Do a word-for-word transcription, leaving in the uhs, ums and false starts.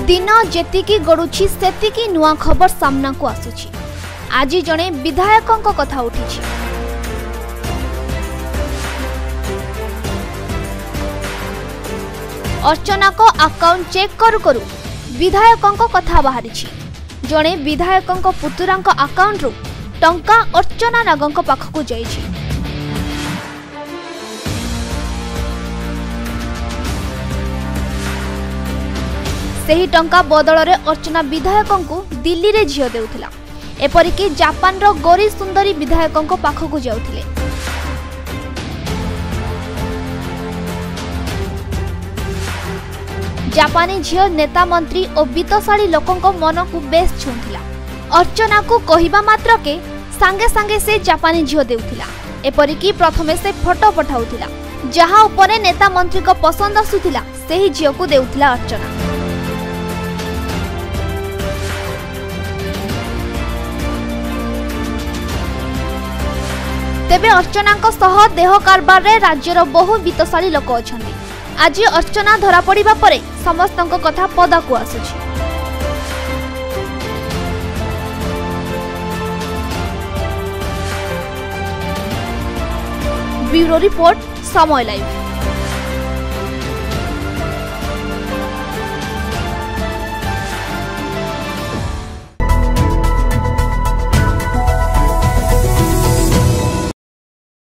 दिन जेतिकी गड़ुछि सेतिकी नुआ खबर सामना को आसुछि। आज जणे विधायकों कथा उठिछि। अर्चना को अकाउंट चेक करू करू विधायकों कथा बाहरिछि। जणे विधायकों पुतुरां अकाउंट रु टंका अर्चना नागों पाखकु जाइछि। सेही टंका बदल रे अर्चना विधायकों को दिल्ली रे झियो देउथिला। एपरिकी जापान रो गौरी सुंदरी विधायकों पाखकु जाउथिले। जापानी झियो नेता मंत्री और वित्तशाली लोकों मन को बेस छुंथिला। अर्चना को कहिबा मात्र के सांगे सांगे से जापानी झियो देउथिला। एपरिकी प्रथमे से फोटो पठाउथिला, जहां उपरे नेता मंत्री को पसंद आसुथिला सेही झियो को देउथिला अर्चना। तेबे अर्चना सह देह कारबार रे राज्यर बहु वित्तशाली लोक अछंती। आज अर्चना धरा पड़िबा परे समस्तक कथा पदा को आसुछि। Bureau report Samay live.